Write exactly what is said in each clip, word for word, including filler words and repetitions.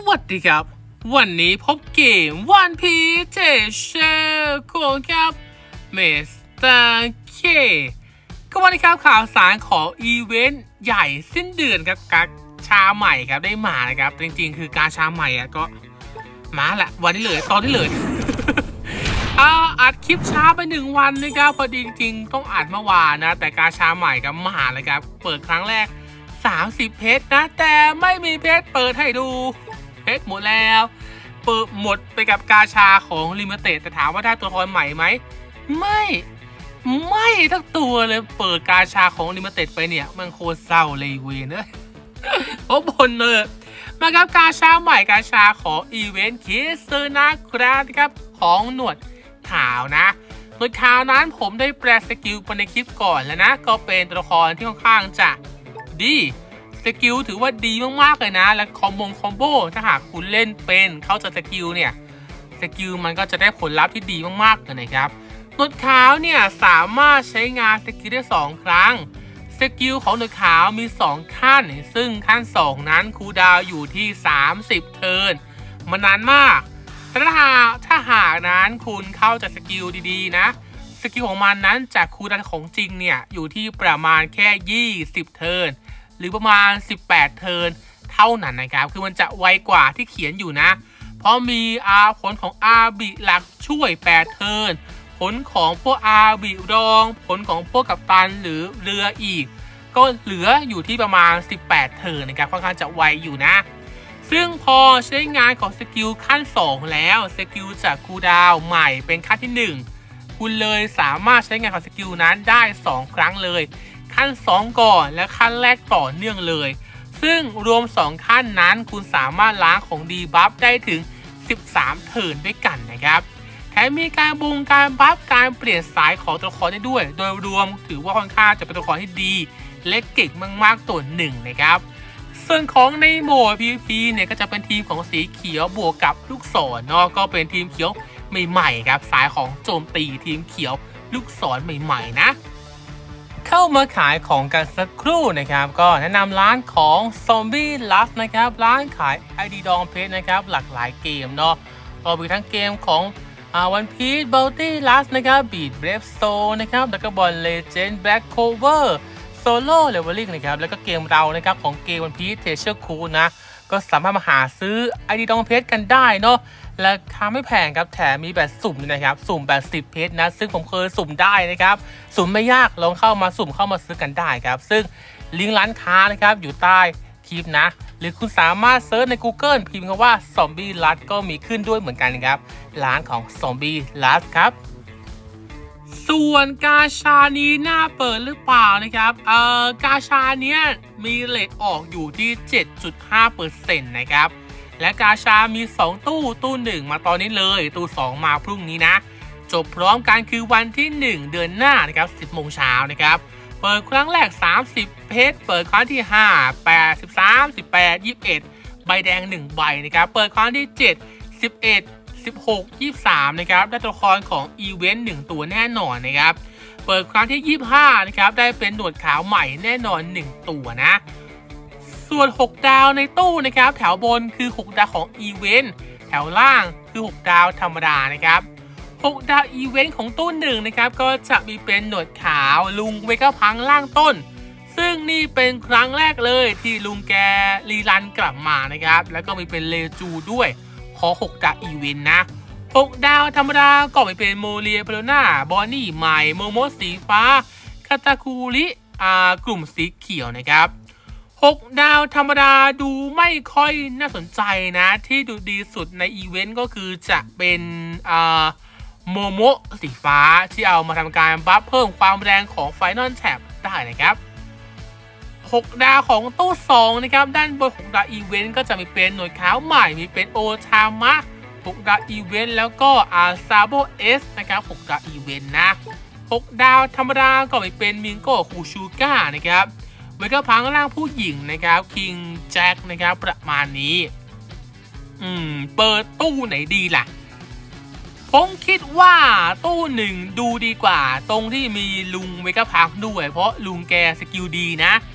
วัสดีครับวันนี้พบเกมวันพีเทเชอร์โคครับเมสเตอร์เคก็วันนี้ครับข่าวสารของอีเวนต์ใหญ่สิ้นเดือนครับกาชาใหม่ครับได้มานะครับจริงๆคือกาชาใหม่อ่ะก็มาแหละวันนี้เลยตอนนี้เลยอ่าอัดคลิปช้าไปหนึ่งวันนะครับพอดีจริงๆต้องอัดเมื่อวานนะแต่กาชาใหม่ครับมาเลยครับเปิดครั้งแรกสามสิบเพชรนะแต่ไม่มีเพชรเปิดให้ดูเพชรหมดแล้วเปิดหมดไปกับกาชาของลิมิเต็ดแต่ถามว่าได้ตัวละครใหม่ไหมไม่ไม่ทั้งตัวเลยเปิดกาชาของลิมิเต็ดไปเนี่ยมันโคตรเศร้าเลยเวนเนอะโอ้บนเลยมาครับกาชาใหม่กาชาของอีเวนต์คิสเซอร์นะครับครับของหนวดขาวนะหนวดขาวนั้นผมได้แปลสกิลไปในคลิปก่อนแล้วนะก็เป็นตัวละครที่ค่อนข้างจะดีสกิลถือว่าดีมากๆเลยนะและคอมโบคอมโบถ้าหากคุณเล่นเป็นเข้าใจสกิลเนี่ยสกิลมันก็จะได้ผลลัพธ์ที่ดีมากๆเลยนะครับหนวดขาวเนี่ยสามารถใช้งานสกิลได้สองครั้งสกิลของหนวดขาวมีสองขั้นซึ่งขั้นสองนั้นคูลดาวน์อยู่ที่สามสิบเทิร์นมันนานมากแต่ถ้าหากถ้าหากนั้นคุณเข้าใจสกิลดีๆนะสกิลของมันนั้นจากคูลดาวน์ของจริงเนี่ยอยู่ที่ประมาณแค่ยี่สิบเทิร์นหรือประมาณสิบแปดเทิร์นเท่านั้นนะครับคือมันจะไวกว่าที่เขียนอยู่นะเพราะมีอาผลของอาบิหลักช่วยแปดเทิร์นผลของพวกอาบิรองผลของพวกกัปตันหรือเรืออีกก็เหลืออยู่ที่ประมาณสิบแปดเทิร์นนะครับค่อนข้างจะไวอยู่นะซึ่งพอใช้งานของสกิลขั้นสองแล้วสกิลจากคูลดาวน์ใหม่เป็นขั้นที่หนึ่งคุณเลยสามารถใช้งานของสกิลนั้นได้สองครั้งเลยขั้นสองก่อนและขั้นแรกต่อเนื่องเลยซึ่งรวมสองขั้นนั้นคุณสามารถล้างของดีบัฟได้ถึงสิบสามเทิร์นด้วยกันนะครับแถมมีการบุงการบัฟการเปลี่ยนสายของตัวละครได้ด้วยโดยรวมถือว่าค่อนข้างจะเป็นตัวละครที่ดีและเก่งมากๆตัวหนึ่งนะครับส่วนของในโหมด พี วี พี เนี่ยก็จะเป็นทีมของสีเขียวบวกกับลูกศรเนาะก็เป็นทีมเขียวใหม่ๆครับสายของโจมตีทีมเขียวลูกศรใหม่ๆนะเข้ามาขายของกันสักครู่นะครับก็แนะนำร้านของ Zombie Lust นะครับร้านขาย ไอ ดี ดองเพชรนะครับหลากหลายเกมเนาะก็มีทั้งเกมของอ่า One Piece Bounty Lust นะครับ Beat Brave Soul นะครับแล้วก็ Bond Legend Black Clover Solo Leveling นะครับแล้วก็เกมเรานะครับของเกม One Piece Treasure Cruise นะก็สามารถมาหาซื้อ ไอ ดี ดองเพชรกันได้เนาะราคาไม่แพงครับแถมมีแบบสุ่มนะครับสุ่มแบบสิบเพชรนะซึ่งผมเคยสุ่มได้นะครับสุ่มไม่ยากลองเข้ามาสุ่มเข้ามาซื้อกันได้ครับซึ่งลิงก์ร้านค้านะครับอยู่ใต้คลิปนะหรือคุณสามารถเซิร์ชใน Google พิมพ์คำว่า Zombie Lust ก็มีขึ้นด้วยเหมือนกันครับร้านของ Zombie Lust ครับส่วนกาชานี้น่าเปิดหรือเปล่านะครับเอ่อกาชาเนี้ยมีเรทออกอยู่ที่ เจ็ดจุดห้าเปอร์เซ็นต์ นะครับและกาชามีสองตู้ตู้หนึ่งมาตอนนี้เลยตู้สองมาพรุ่งนี้นะจบพร้อมกันคือวันที่หนึ่งเดือนหน้านะครับสิบโมงเช้านะครับเปิดครั้งแรกสามสิบเพชรเปิดครั้งที่ห้า แปด สิบสาม สิบแปด ยี่สิบเอ็ดใบแดงหนึ่งใบนะครับเปิดครั้งที่เจ็ด สิบเอ็ด สิบหก ยี่สิบสามนะครับได้ตัวละครของอีเวนต์หนึ่งตัวแน่นอนนะครับเปิดครั้งที่ยี่สิบห้านะครับได้เป็นหนวดขาวใหม่แน่นอนหนึ่งตัวนะส่วนหกดาวในตู้นะครับแถวบนคือหกดาวของอีเวนต์แถวล่างคือหกดาวธรรมดานะครับหกดาวอีเวนต์ของตู้หนึ่งนะครับก็จะมีเป็นหนวดขาวลุงเวก้าพังล่างต้นซึ่งนี่เป็นครั้งแรกเลยที่ลุงแกรีรันกลับมานะครับแล้วก็มีเป็นเลจูด้วยขอหกดาวอีเวนต์นะหกดาวธรรมดาก็มีเป็นโมเรียเปโรน่าบอนนี่ใหม่โมโมสีฟ้าคาตาคูริอ่ากลุ่มสีเขียวนะครับหกดาวธรรมดาดูไม่ค่อยน่าสนใจนะที่ดูดีสุดในอีเวนต์ก็คือจะเป็นอ่าโมโมสีฟ้าที่เอามาทำการบัฟเพิ่มความแรงของไฟนอลแท็บได้นะครับหกดาวของตู้สองนะครับด้านบนหกดาวอีเวนต์ก็จะมีเป็นหน่วยขาวใหม่มีเป็นโอทามะหกดาวอีเวนต์แล้วก็อาซาโบเอสนะครับหกดาวอีเวนต์นะหกดาวธรรมดาก็มีเป็นมิงโกคูชูก้านะครับเวก้าพังร่างผู้หญิงนะครับคิงแจ็คนะครับประมาณนี้อืมเปิดตู้ไหนดีล่ะผมคิดว่าตู้หนึ่งดูดีกว่าตรงที่มีลุงเวก้าพังด้วยเพราะลุงแกสกิลดีนะ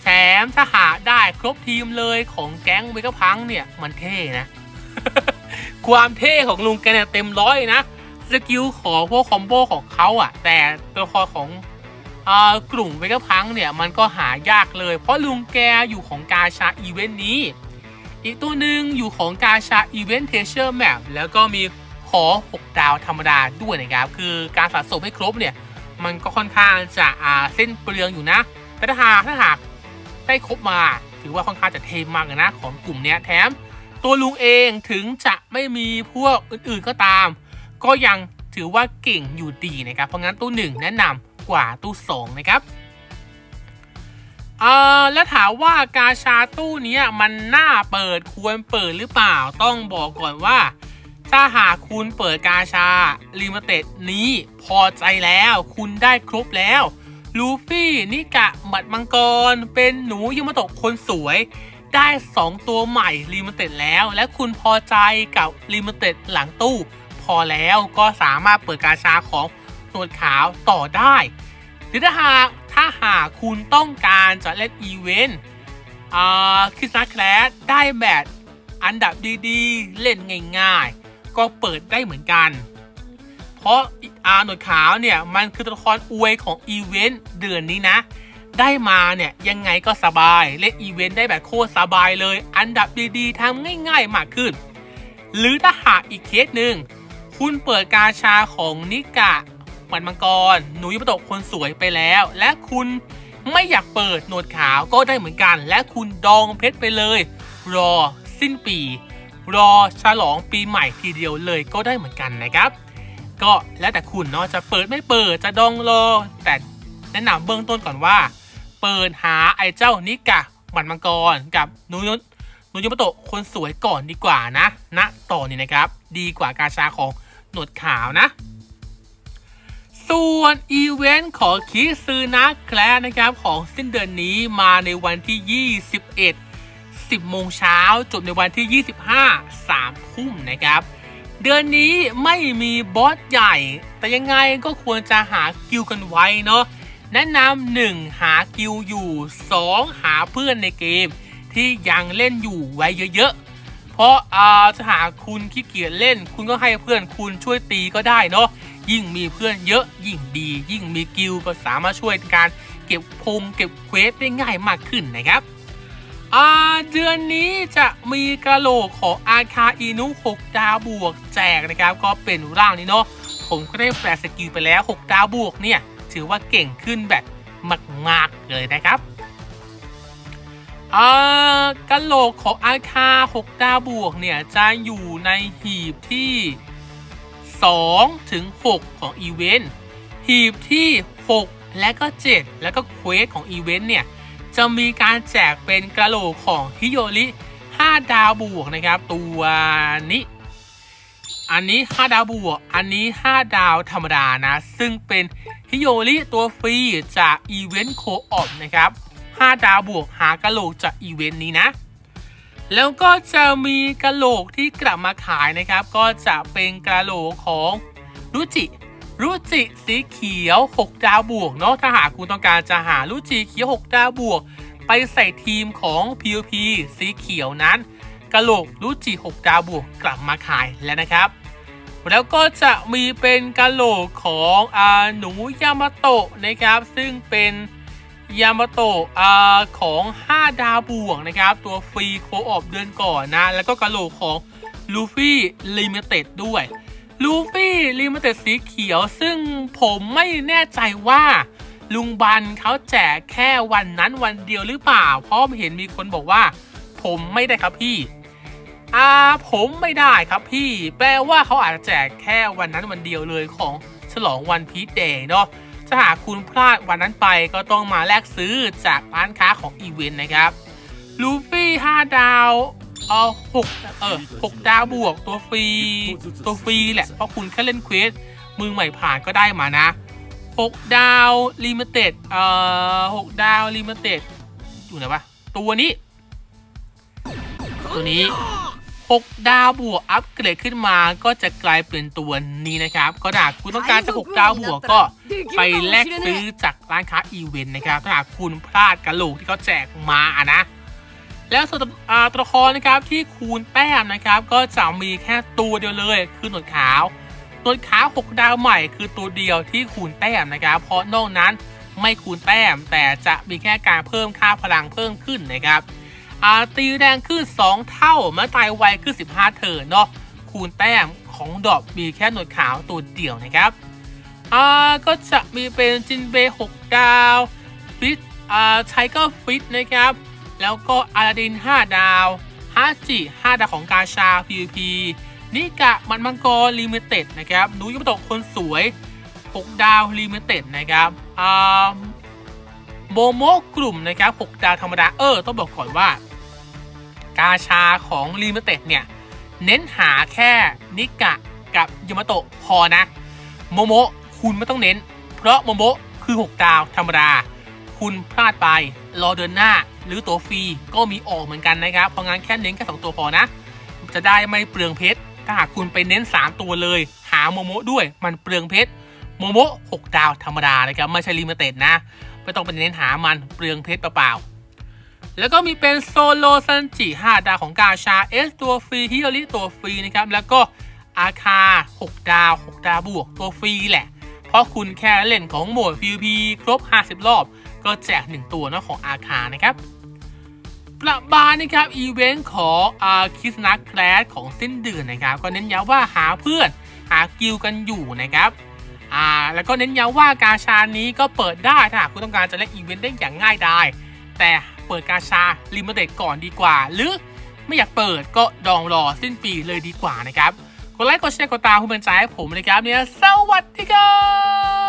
แถมถ้าหาได้ครบทีมเลยของแก๊งเวก้าพังเนี่ยมันเท่นะ ความเท่ของลุงแกเนี่ยเต็มร้อยนะสกิลของพวกคอมโบของเขาอ่ะแต่ตัวละครของกลุ่มเวก้าพังเนี่ยมันก็หายากเลยเพราะลุงแกอยู่ของกาชาอีเวนต์นี้อีกตัวหนึ่งอยู่ของกาชาอีเวนต์เทเชอร์แมปแล้วก็มีขอหกดาวธรรมดาด้วยนะครับคือการสะสมให้ครบเนี่ยมันก็ค่อนข้างจะเส้นเปลืองอยู่นะแต่ถ้าหากถ้าหากได้ครบมาถือว่าค่อนข้างจะเทมากเลยนะของกลุ่มเนี้ยแถมตัวลุงเองถึงจะไม่มีพวกอื่นๆก็ตามก็ยังถือว่าเก่งอยู่ดีนะครับเพราะงั้นตู้หนึ่งแนะนำกว่าตู้สองนะครับเอ่อแล้วถามว่ากาชาตู้นี้มันน่าเปิดควรเปิดหรือเปล่าต้องบอกก่อนว่าถ้าหากคุณเปิดกาชาลิมิเต็ดนี้พอใจแล้วคุณได้ครบแล้วลูฟี่นิกะหมัดมังกรเป็นหนูยามาโตะคนสวยได้สองตัวใหม่ลิมิเต็ดแล้วและคุณพอใจกับลิมิเต็ดหลังตู้พอแล้วก็สามารถเปิดกาชาของหนวดขาวต่อได้หรือถ้าหากถ้าหากคุณต้องการจะเล่นอีเวนต์อ่าคริสต์แคลสได้แบบอันดับดีๆเล่นง่ายๆก็เปิดได้เหมือนกันเพราะอาหนวดขาวเนี่ยมันคือตัวละครอวยของอีเวนต์เดือนนี้นะได้มาเนี่ยยังไงก็สบายเล่นอีเวนต์ได้แบบโคตรสบายเลยอันดับดีๆทำง่ายๆมากขึ้นหรือถ้าหากอีกเคสหนึ่งคุณเปิดกาชาของนิกะหมัดมังกรหนูยามาโตะคนสวยไปแล้วและคุณไม่อยากเปิดหนวดขาวก็ได้เหมือนกันและคุณดองเพชรไปเลยรอสิ้นปีรอฉลองปีใหม่ทีเดียวเลยก็ได้เหมือนกันนะครับก็แล้วแต่คุณเนาะจะเปิดไม่เปิดจะดองรอแต่แนะนำเบื้องต้นก่อนว่าเปิดหาไอ้เจ้านิกะหมัดมังกรกับหนูหนูยามาโตะคนสวยก่อนดีกว่านะณต่อนี้นะครับดีกว่ากาชาของหนวดขาวนะส่วนอีเวนต์ของคิซึนะแคลสนะครับของสิ้นเดือนนี้มาในวันที่ยี่สิบเอ็ด สิบโมงเช้าจบในวันที่ยี่สิบห้า สามทุ่มนะครับเดือนนี้ไม่มีบอสใหญ่แต่ยังไงก็ควรจะหากิลกันไว้เนาะแนะนำหนึ่งหากิลอยู่สองหาเพื่อนในเกมที่ยังเล่นอยู่ไว้เยอะๆเพราะอ่าถ้าหากคุณขี้เกียจเล่นคุณก็ให้เพื่อนคุณช่วยตีก็ได้เนาะยิ่งมีเพื่อนเยอะยิ่งดียิ่งมีกิลก็สามารถช่วยการเก็บพงเก็บเควสได้ง่ายมากขึ้นนะครับอ่าเดือนนี้จะมีกระโหลกของอาคาอินุหกดาวบวกแจกนะครับก็เป็นร่างนี้เนาะผมก็ได้แปลสกิลไปแล้วหกดาวบวกเนี่ยถือว่าเก่งขึ้นแบบมากๆเลยนะครับอ่ากระโหลกของอาคาหกดาวบวกเนี่ยจะอยู่ในหีบที่สองถึงหกของอีเวนต์หีบที่หกและก็เจ็ดแล้วก็เควสของอีเวนต์เนี่ยจะมีการแจกเป็นกระโหลกของฮิโยริห้าดาวบวกนะครับตัวนี้อันนี้ห้าดาวบวกอันนี้ห้าดาวธรรมดานะซึ่งเป็นฮิโยริตัวฟรีจากอีเวนต์โคออปนะครับห้าดาวบวกหากระโหลกจากอีเวนต์นี้นะแล้วก็จะมีกระโหลกที่กลับมาขายนะครับก็จะเป็นกระโหลกของรุจิรุจิสีเขียวหกดาวบวกเนาะถ้าหากคุณต้องการจะหารุจิเขียวหกดาวบวกไปใส่ทีมของ พี วี พี สีเขียวนั้นกระโหลกรุจิหกดาวบวกกลับมาขายแล้วนะครับแล้วก็จะมีเป็นกระโหลกของอ่าหนูยามาโตะนะครับซึ่งเป็นยามาโตะอ่าของห้าดาวบวกนะครับตัวฟรีโคออปเดือนก่อนนะแล้วก็กระโหลกของลูฟี่ลิมิเต็ดด้วยลูฟี่ลิมิเต็ดสีเขียวซึ่งผมไม่แน่ใจว่าลุงบันเขาแจกแค่วันนั้นวันเดียวหรือเปล่าเพราะเห็นมีคนบอกว่าผมไม่ได้ครับพี่อ่าผมไม่ได้ครับพี่แปลว่าเขาอาจจะแจกแค่วันนั้นวันเดียวเลยของฉลองวันพีชเดย์เนาะถ้าหากคุณพลาดวันนั้นไปก็ต้องมาแลกซื้อจากร้านค้าของอีเวนต์นะครับลูฟี่ห้าดาวเออหกเออหกดาวบวกตัวฟรีตัวฟรีแหละเพราะคุณแค่เล่นเควสมือใหม่ผ่านก็ได้มานะหกดาวลิมิเต็ดเอ่อหกดาวลิมิเต็ดอยู่ไหนวะตัวนี้ตัวนี้หกดาวบวกอัปเกรดขึ้นมาก็จะกลายเป็นตัวนี้นะครับก็ถ้าคุณต้องการจะหกดาวบวกก็ไปแลกซื้อจากร้านค้าอีเวนต์นะครับถ้าคุณพลาดกระโหลกที่เขาแจกมาอะนะแล้วส่วนตัวละครนะครับที่คูณแต้มนะครับก็จะมีแค่ตัวเดียวเลยคือหนวดขาวหนวดขาวหกดาวใหม่คือตัวเดียวที่คูณแต้มนะครับเพราะนอกนั้นไม่คูณแต้มแต่จะมีแค่การเพิ่มค่าพลังเพิ่มขึ้นนะครับตีแรงขึ้นสองเท่าเมื่อตายไวขึ้นสิบห้าเทิร์นเนาะคูณแต้มของดอกมีแค่หนวดขาวตัวเดียวนะครับอ่าก็จะมีเป็นจินเบย์หกดาวฟิตอ่าไทเกอร์ฟิตนะครับแล้วก็อาราดินห้าดาวฮาจิห้าดาวของกาชา พี วี พี นิกะมันมังกรลิมิเต็ดนะครับดูยุบตกคนสวยหกดาวลิมิเต็ดนะครับอ่าโมโมกลุ่มนะครับหกดาวธรรมดาเออต้องบอกก่อนว่ากาชาของลิมิเต็ดเนี่ยเน้นหาแค่นิกะกับยามาโตะพอนะโมโมคุณไม่ต้องเน้นเพราะโมโมคือหกดาวธรรมดาคุณพลาดไปรอเดือนหน้าหรือตัวฟรีก็มีออกเหมือนกันนะครับเพราะงั้นแค่เน้นแค่สองตัวพอนะจะได้ไม่เปลืองเพชรถ้าหากคุณไปเน้นสามตัวเลยหาโมโมด้วยมันเปลืองเพชรโมโมหกดาวธรรมดานะครับไม่ใช่ลิมิเต็ดนะไม่ต้องไปเน้นหามันเปลืองเพชรเปล่าๆแล้วก็มีเป็นโซโลซันจิห้าดาวของกาชาเอสตัวฟรีฮิโอริตัวฟรีนะครับแล้วก็อาคาหกดาวหกดาวบวกตัวฟรีแหละเพราะคุณแค่เล่นของโหมด พี วี พี ครบห้าสิบรอบก็แจกหนึ่งตัวนะของอาคานะครับประบานะครับอีเวนต์ของอาคิสนักแคลสของสิ้นเดือนนะครับก็เน้นย้ำว่าหาเพื่อนหากิลกันอยู่นะครับอ่าแล้วก็เน้นย้ำว่ากาชานี้ก็เปิดได้ถ้าคุณต้องการจะเล่นอีเวนต์ได้อย่างง่ายดายแต่เปิดกาชาลิมิเต็ดก่อนดีกว่าหรือไม่อยากเปิดก็ดองรอสิ้นปีเลยดีกว่านะครับกดไลค์กดแชร์กดตามคุณเป็นใจให้ผมนะครับเนี่ยสวัสดีครับ